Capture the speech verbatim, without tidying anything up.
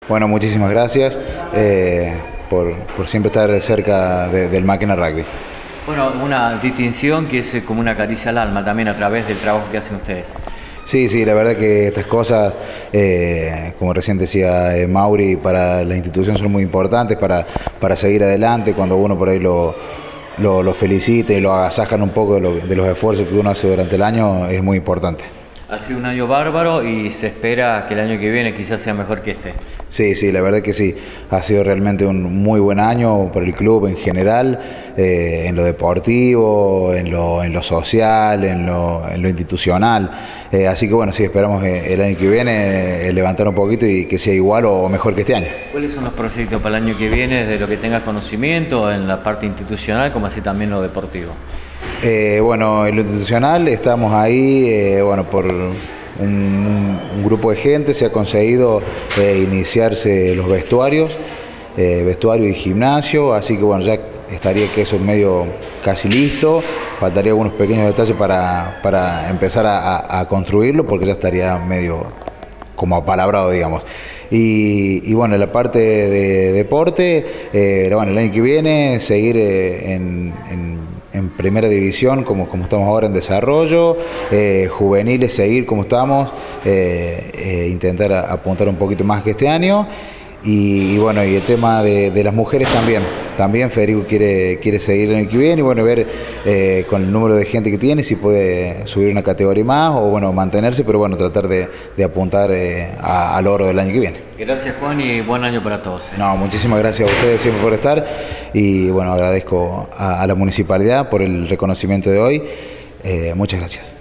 Bueno, muchísimas gracias eh, por, por siempre estar cerca de, del Máquina Rugby. Bueno, una distinción que es como una caricia al alma también a través del trabajo que hacen ustedes. Sí, sí, la verdad que estas cosas, eh, como recién decía eh, Mauri, para la institución son muy importantes para, para seguir adelante. Cuando uno por ahí lo, lo, lo felicita y lo agasajan un poco de, lo, de los esfuerzos que uno hace durante el año, es muy importante. Ha sido un año bárbaro y se espera que el año que viene quizás sea mejor que este. Sí, sí, la verdad que sí. Ha sido realmente un muy buen año para el club en general, eh, en lo deportivo, en lo, en lo social, en lo, en lo institucional. Eh, así que bueno, sí, esperamos que el año que viene eh, levantar un poquito y que sea igual o mejor que este año. ¿Cuáles son los proyectos para el año que viene, de lo que tengas conocimiento en la parte institucional como así también lo deportivo? Eh, bueno, en lo institucional estamos ahí, eh, bueno, por un, un grupo de gente se ha conseguido eh, iniciarse los vestuarios, eh, vestuario y gimnasio, así que bueno, ya estaría que eso medio casi listo, faltaría algunos pequeños detalles para, para empezar a, a, a construirlo, porque ya estaría medio como apalabrado, digamos. Y, y bueno, la parte de deporte, eh, bueno, el año que viene seguir eh, en, en, en primera división como, como estamos ahora en desarrollo, eh, juveniles seguir como estamos, eh, eh, intentar a, apuntar un poquito más que este año. Y, y bueno, y el tema de, de las mujeres también. También Federico quiere, quiere seguir el año que viene y bueno, ver eh, con el número de gente que tiene si puede subir una categoría más o bueno, mantenerse, pero bueno, tratar de, de apuntar eh, a, al oro del año que viene. Gracias, Juan, y buen año para todos. ¿eh? No, muchísimas gracias a ustedes siempre por estar y bueno, agradezco a, a la municipalidad por el reconocimiento de hoy. Eh, muchas gracias.